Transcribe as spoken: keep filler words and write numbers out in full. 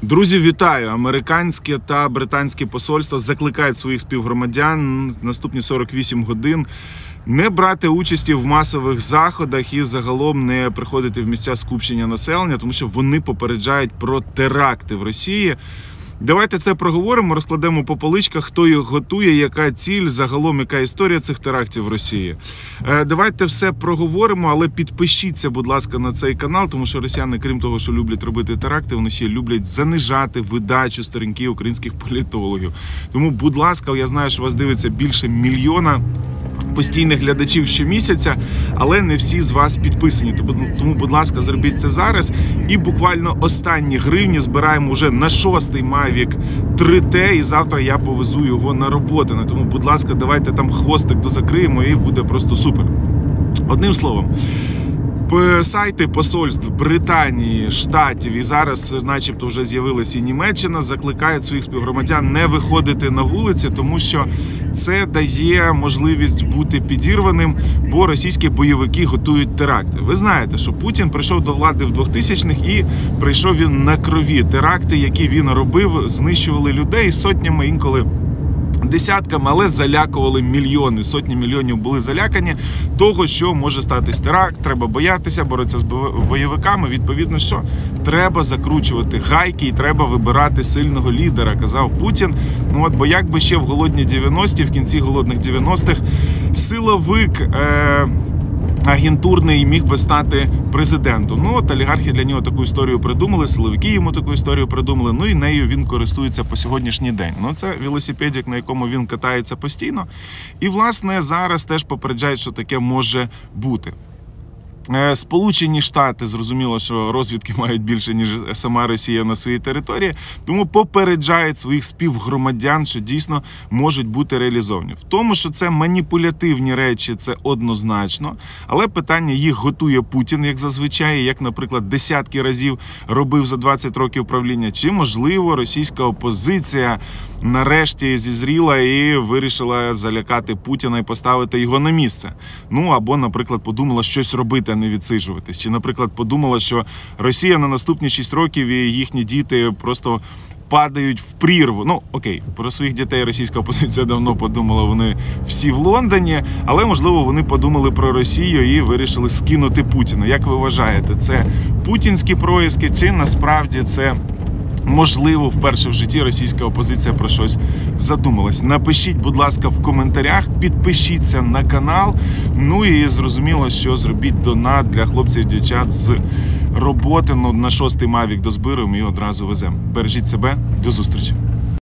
Друзі, вітаю! Американське та британське посольство закликають своїх співгромадян наступні сорок вісім годин не брати участі в масових заходах і загалом не приходити в місця скупчення населення, тому що вони попереджають про теракти в Росії. Давайте це проговоримо, розкладемо по поличках, хто їх готує, яка ціль, загалом яка історія цих терактів в Росії. Давайте все проговоримо, але підпишіться, будь ласка, на цей канал, тому що росіяни, крім того, що люблять робити теракти, вони ще люблять занижати видачу сторінки українських політологів. Тому, будь ласка, я знаю, що вас дивиться більше мільйона постійних глядачів щомісяця, але не всі з вас підписані. Тому, будь ласка, зробіть це зараз. І буквально останні гривні збираємо вже на шостий Mavic три Т, і завтра я повезу його на роботу. Тому, будь ласка, давайте там хвостик дозакриємо і буде просто супер. Одним словом, сайти посольств Британії, Штатів і зараз начебто вже з'явилася і Німеччина, закликають своїх співгромадян не виходити на вулиці, тому що це дає можливість бути підірваним, бо російські бойовики готують теракти. Ви знаєте, що Путін прийшов до влади в двохтисячних і прийшов він на крові. Теракти, які він робив, знищували людей сотнями, інколи десятками, але залякували мільйони. Сотні мільйонів були залякані того, що може статись теракт, треба боятися, боротися з бойовиками. Відповідно, що треба закручувати гайки і треба вибирати сильного лідера, казав Путін. Ну от, бо якби ще в голодні дев'яності, в кінці голодних дев'яностих, силовик е агентурний міг би стати президентом. Ну, от олігархи для нього таку історію придумали, силовики йому таку історію придумали, ну і нею він користується по сьогоднішній день. Ну, це велосипедик, на якому він катається постійно. І, власне, зараз теж попереджають, що таке може бути. Сполучені Штати, зрозуміло, що розвідки мають більше, ніж сама Росія на своїй території, тому попереджають своїх співгромадян, що дійсно можуть бути реалізовані. В тому, що це маніпулятивні речі, це однозначно, але питання їх готує Путін, як зазвичай, як, наприклад, десятки разів робив за двадцять років правління, чи, можливо, російська опозиція нарешті зізріла і вирішила залякати Путіна і поставити його на місце. Ну, або, наприклад, подумала щось робити, а не відсиджуватись. Чи, наприклад, подумала, що Росія на наступні шість років і їхні діти просто падають в прірву. Ну, окей, про своїх дітей російська опозиція давно подумала, вони всі в Лондоні, але, можливо, вони подумали про Росію і вирішили скинути Путіна. Як ви вважаєте, це путінські происки, чи насправді це, можливо, вперше в житті російська опозиція про щось задумалась? Напишіть, будь ласка, в коментарях, підпишіться на канал, ну і зрозуміло, що зробіть донат для хлопців і дівчат з роботи. Ну, на шостий Mavic дозбираємо і одразу веземо. Бережіть себе, до зустрічі!